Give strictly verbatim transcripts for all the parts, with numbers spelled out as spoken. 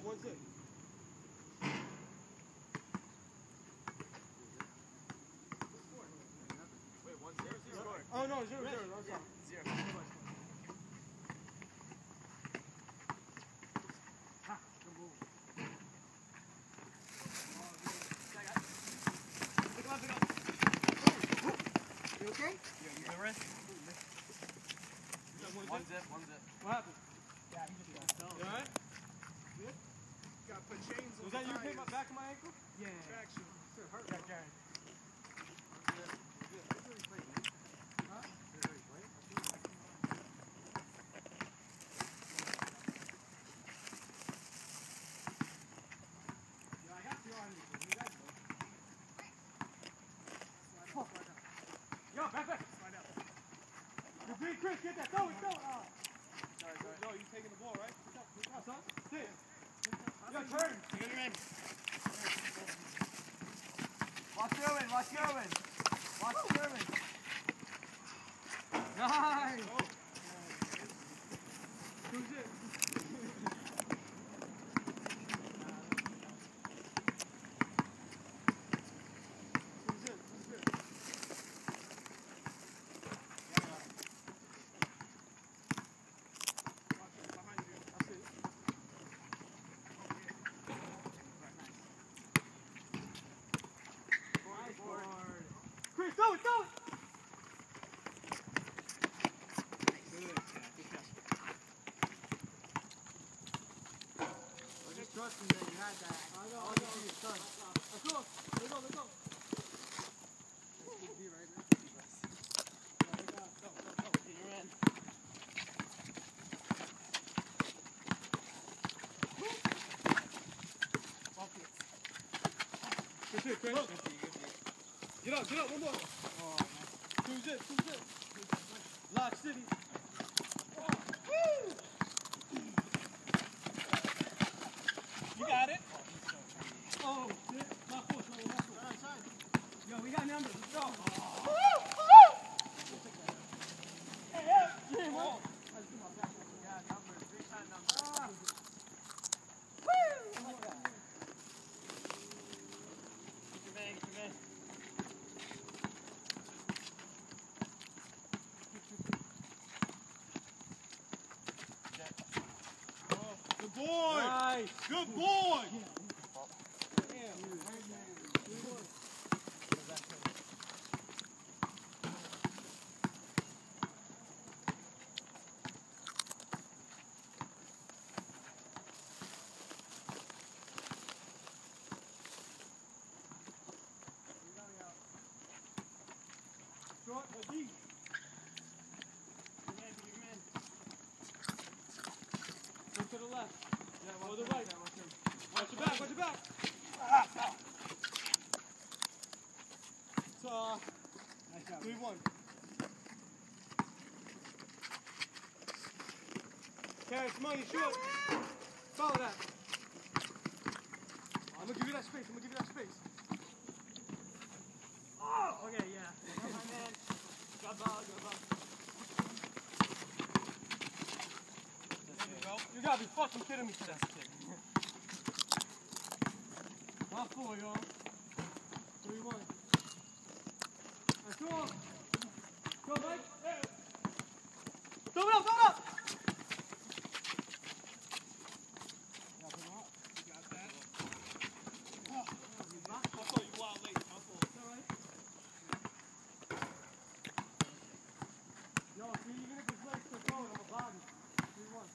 one zip. Wait, one zero zero. Oh no, zero zero. No, yeah. Zero. Ha, good move. Pick him up, pick him up. You okay? Yeah, you good, Rich? One, one zip, one zip. What happened? Yeah, he just got You alright? Good. Got to put chains on. Was that you hit my back of my ankle? Yeah. Traction. It hurt. Yeah, Jared. Yo, back, back. Slide out. You're being Chris, get that. Throw it, throw it. Oh. Sorry, sorry. No, you taking the ball, right? Pick up, pick up, son. Sit. Yo, turn. Get her in. Watch Irwin, watch Irwin. Watch Irwin. Nice. Oh. Who's it? Chris, throw it, throw it! Good catch, good catch. I just trusting that you had that. I know, I know. Let's go, let's go, let's go. That's big D right there. Go, go, go, go. Get your end. Good shit, Chris. Get up, get up, one more. Oh, nice. Two zip, two zip. Lock City. Oh. Woo! You got it. Oh, shit. My foot, my foot. Side, side. Yo, we got numbers. Let's go. Oh. Woo! Woo! Hey, hey. Yeah, oh. Let's do my back. Yeah, numbers. Big time numbers. Ah. Woo! I like that. Get your man, get your man. Good boy! Nice! Good boy! Short, but deep. Your man, your man. Look to the left. Yeah, or the right. Watch your back, watch your back. Ah, ah. So, uh, nice job. three one. Carry some money, short. Follow that. I'm gonna give you that space, I'm gonna give you that space. Oh! Okay, yeah. Come on, man. Good ball, good ball. You gotta be fucking kidding me for that kick. Not four, y'all. three one. Let's go. Go, Mike. Hey. Throw it up, throw it up. You got that? Oh. I thought you were out late. I thought. It's all right. Yo, see, even if his legs still going, I'm a body. three one.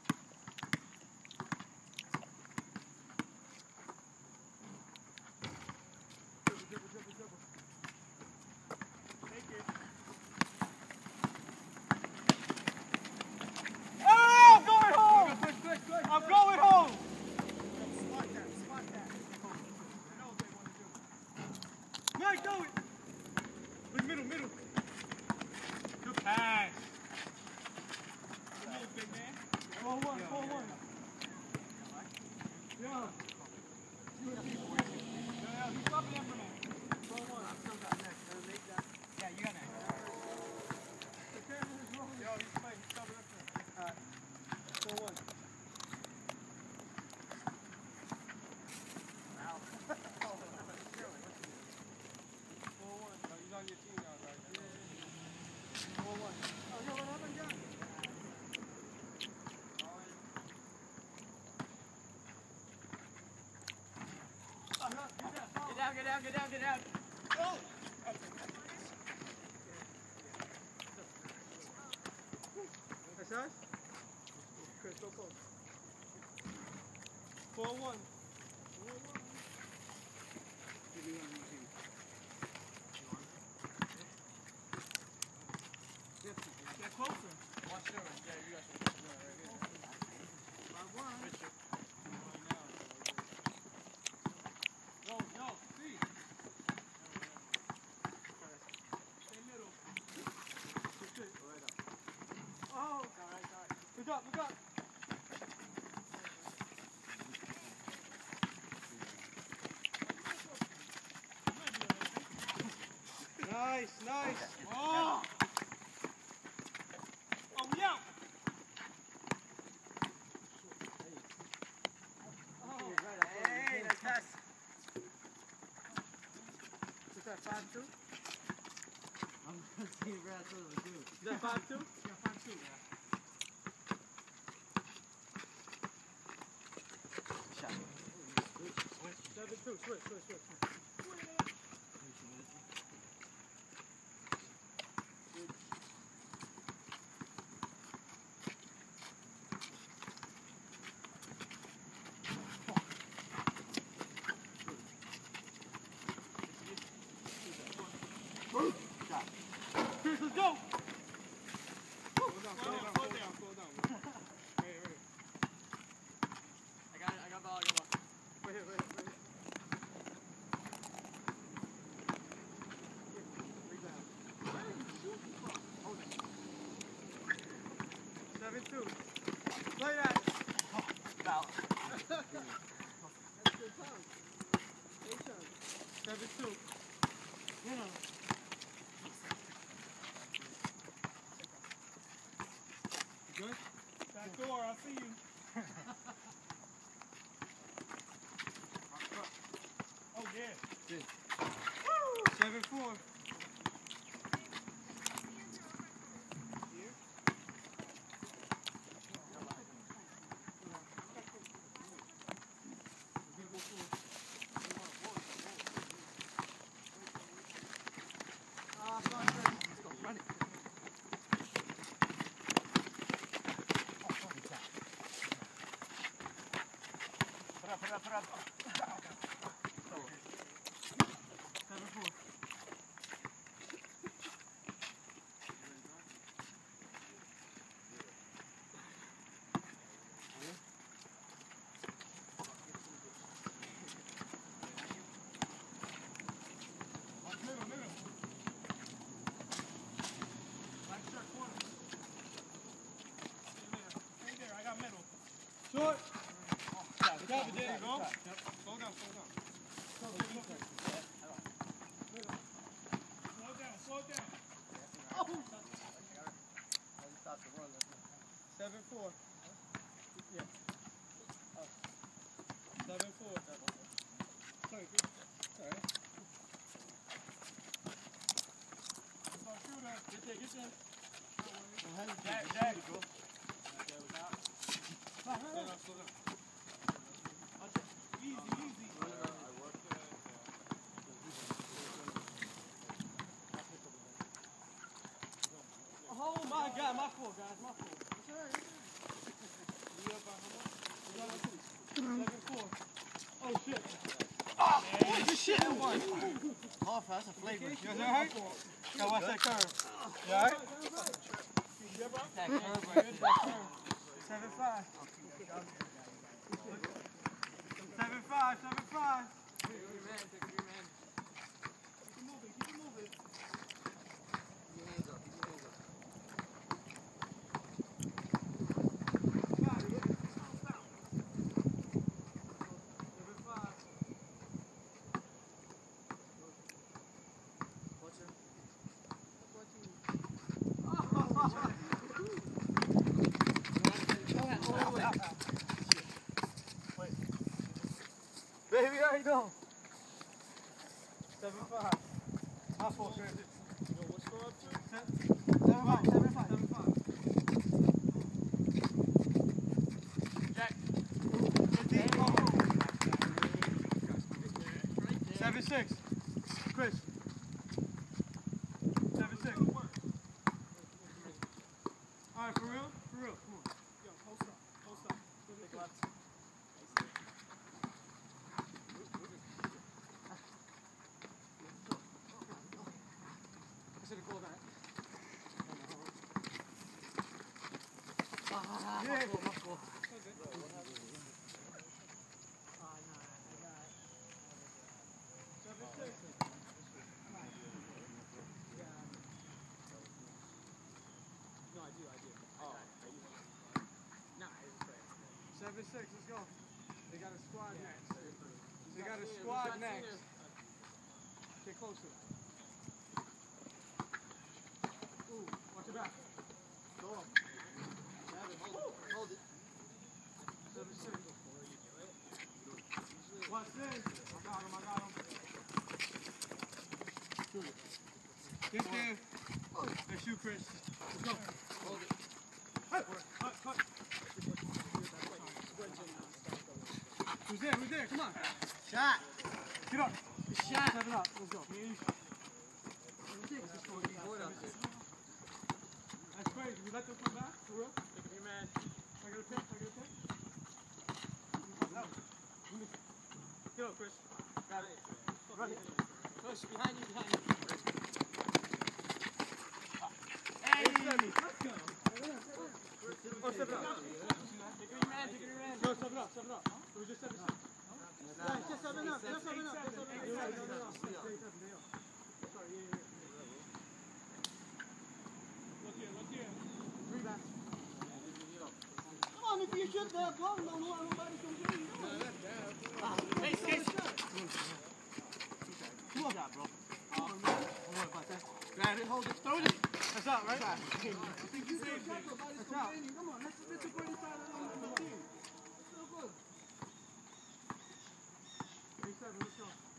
Dribble, dribble, dribble. Take it. get down, get down, get down. Oh! That's us? Chris, go close. four one. four one. Give me one in my hand. Get closer. Watch your one. Yeah, you got to right here. By one. Richard. Right now. Yo, yo, see. Stay middle. Good, good. Right up. Oh. All right, all right. Look up, look up. Nice, nice. Oh. Oh, we out. Hey, nice pass. Is that five two? I'm gonna see Brad so we do. Is that five two? Yeah, five two, yeah. Shot. seven two, switch, switch, switch. Chris, let's go! Slow down, slow down, slow down, slow down. Right here, right here. I got it, I got ball, I got ball. Right here, right here, right here. Hold it. seven two. Play that. Foul. That's good time. Eight times. seven two. You know. Good? Back door, I'll see you. Oh, yeah. Good. Woo! seven four. Here. Ah, sorry, Chris. Let's go. Run it. Put up, put up, put up. seven four. Middle, middle. Black shirt, corner. Stay there. Stay there. I got middle. Short. Good job, there you go. Yep. Slow down, slow down. Slow down, slow down. Oh! seven four. Yeah. Oh. seven four. Sorry, good. Alright. Get there, get there. Jack, Jack. Slow down, slow down. Easy, easy. Oh my God, my fault, guys, my fault. It's alright. seven four. Oh shit. Oh, what the shit? Oh, that's a flavor. You guys alright? Gotta watch that curve. You alright? That curve right there. seven five. seven five, seven five. Keep it moving, keep it moving. Keep your hands up, keep your hands up. Baby, how you doing? seven five. My fault, Chris. Yo, what's score up to? seven five, seven five, seven five. Jack. fifteen. seven six. six. Chris. Seven six. All right, for real? For real. Come on. Yo, post up. Post up. Take left. I should have called that. Ah, yeah. Muscle, muscle. Seven six, let's go. They got a squad next. They got a squad next. Get closer. Ooh, watch your back. Go up. Hold it. Seven six. Watch this. I got him, I got him. Shoot it. Get there. Let's shoot, Chris. Let's go. Hold it. Cut, cut, cut. Who's there? Who's there? Come on. Shot. Get up. Shot. Seven up. Let's go. That's crazy. We let them come back? For real? Hey, man. I got a pick. I got a pick. Get up, Chris. Got it. Run it. Push. Behind you. Behind you. Hey. Let's go. Oh, seven up. Take your man. Take your man. No, seven up. Seven up. It was just seven up. Yeah, just seven up. Just seven up. Just seven up. You're right. No, no, no. Sorry, yeah, yeah, yeah. Look here. Look here. Three back. Come on, if you shoot there, bro. No, no, nobody can get you. Hey, Skate. Come on, bro. Come on, man. Don't worry about that. Grab it, hold it, throw it. That's out, right? I think you saved it. That's out. Come on, that's the pretty side of the team. It's so good. Hey, seven, let's go.